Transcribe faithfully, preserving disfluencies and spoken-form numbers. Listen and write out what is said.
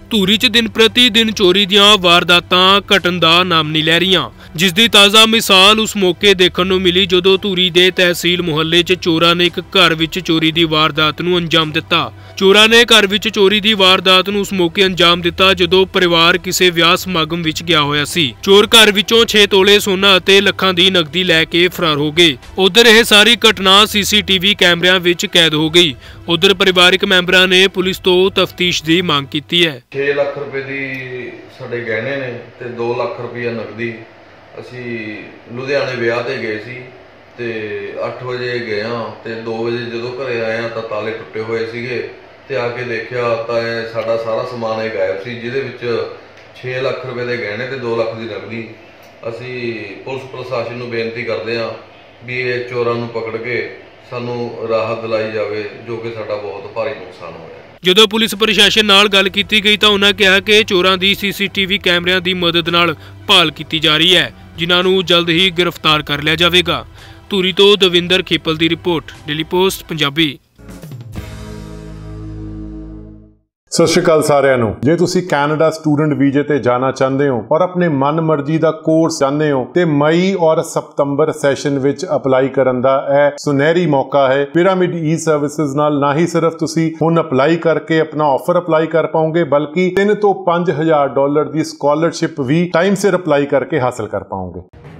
ਧੂਰੀ 'ਚ ਦਿਨ ਪ੍ਰਤੀ ਦਿਨ ਚੋਰੀ ਦੀਆਂ ਵਾਰਦਾਤਾਂ ਘਟਣ ਦਾ ਨਾਮ ਨਹੀਂ ਲੈ ਰਹੀਆਂ, ਜਿਸ ਦੀ ਤਾਜ਼ਾ ਮਿਸਾਲ ਉਸ ਮੌਕੇ ਦੇਖਣ ਨੂੰ ਮਿਲੀ ਜਦੋਂ ਧੂਰੀ ਦੇ ਤਹਿਸੀਲ ਮੁਹੱਲੇ 'ਚ ਚੋਰਾਂ ਨੇ ਇੱਕ ਘਰ ਵਿੱਚ ਚੋਰੀ ਦੀ ਵਾਰਦਾਤ ਨੂੰ ਅੰਜਾਮ ਦਿੱਤਾ। ਚੋਰਾਂ ਨੇ ਘਰ ਵਿੱਚ ਚੋਰੀ ਦੀ ਵਾਰਦਾਤ ਨੂੰ ਉਸ ਮੌਕੇ ਅੰਜਾਮ ਦਿੱਤਾ ਜਦੋਂ ਪਰਿਵਾਰ ਕਿਸੇ ਵਿਆਹ ਸਮਾਗਮ ਵਿੱਚ ਗਿਆ ਹੋਇਆ ਸੀ। ਚੋਰ ਘਰ ਵਿੱਚੋਂ ਛੇ ਤੋਲੇ ਸੋਨਾ ਅਤੇ ਲੱਖਾਂ ਦੀ ਨਕਦੀ ਲੈ ਕੇ ਫਰਾਰ ਹੋ ਗਏ। ਉਧਰ ਇਹ ਸਾਰੀ ਘਟਨਾ ਸੀਸੀਟੀਵੀ ਕੈਮਰਿਆਂ ਵਿੱਚ ਕੈਦ ਹੋ ਗਈ। ਉਧਰ ਪਰਿਵਾਰਕ ਮੈਂਬਰਾਂ ਨੇ ਪੁਲਿਸ ਤੋਂ ਤਫਤੀਸ਼ ਦੀ ਮੰਗ ਕੀਤੀ ਹੈ। छे लाख रुपए की साढ़े गहने ने ते दो लाख रुपया नकदी असी लुधियाने विआह ते गए सी ते अठ बजे गए हाँ ते दो बजे जो घरे आए हाँ तो ताले टुटे हुए सीगे ते आके देखा तो साडा सारा समान ही गायब सी जिहदे विच छे लाख रुपए के गहने ते दो लाख की नकदी। असी पुलिस प्रशासन नूं बेनती करते हाँ भी ये चोरां नूं पकड़ के सानू राहत दिलाई जाए जो कि साडा बहुत भारी नुकसान होया। ਜਦੋਂ ਪੁਲਿਸ ਪ੍ਰਸ਼ਾਸਨ ਨਾਲ ਗੱਲ ਕੀਤੀ ਗਈ ਤਾਂ ਉਹਨਾਂ ਕਿਹਾ ਕਿ ਚੋਰਾਂ ਦੀ ਸੀਸੀਟੀਵੀ ਕੈਮਰਿਆਂ ਦੀ ਮਦਦ ਨਾਲ ਭਾਲ ਕੀਤੀ ਜਾ ਰਹੀ ਹੈ, ਜਿਨ੍ਹਾਂ ਨੂੰ ਜਲਦ ਹੀ ਗ੍ਰਿਫਤਾਰ ਕਰ ਲਿਆ ਜਾਵੇਗਾ। ਧੂਰੀ ਤੋਂ ਦਵਿੰਦਰ ਖੇਪਲ ਦੀ report, daily post Punjabi. Sat Sri ਅਕਾਲ ਸਾਰਿਆਂ ਨੂੰ। ਜੇ ਤੁਸੀਂ ਕੈਨੇਡਾ ਸਟੂਡੈਂਟ ਵੀਜ਼ੇ ਤੇ ਜਾਣਾ ਚਾਹੁੰਦੇ ਹੋ ਔਰ ਆਪਣੇ ਮਨਮਰਜ਼ੀ ਦਾ ਕੋਰਸ ਚਾਹੁੰਦੇ ਹੋ ਤੇ ਮਈ ਔਰ ਸਤੰਬਰ ਸੈਸ਼ਨ ਵਿੱਚ ਅਪਲਾਈ ਕਰਨ ਦਾ ਇਹ ਸੁਨਹਿਰੀ ਮੌਕਾ ਹੈ। ਪਿਰਾਮਿਡ ਈ ਸਰਵਿਸਿਜ਼ ਨਾਲ ਨਾ ਹੀ ਸਿਰਫ ਤੁਸੀਂ ਹੁਣ ਅਪਲਾਈ ਕਰਕੇ ਆਪਣਾ ਆਫਰ ਅਪਲਾਈ ਕਰ ਪਾਓਗੇ, ਬਲਕਿ ਤਿੰਨ ਤੋਂ ਪੰਜ ਹਜ਼ਾਰ ਡਾਲਰ ਦੀ ਸਕਾਲਰਸ਼ਿਪ ਵੀ ਟਾਈਮ ਸਿਰ ਅਪਲਾਈ ਕਰਕੇ ਹਾਸਲ ਕਰ ਪਾਓਗੇ।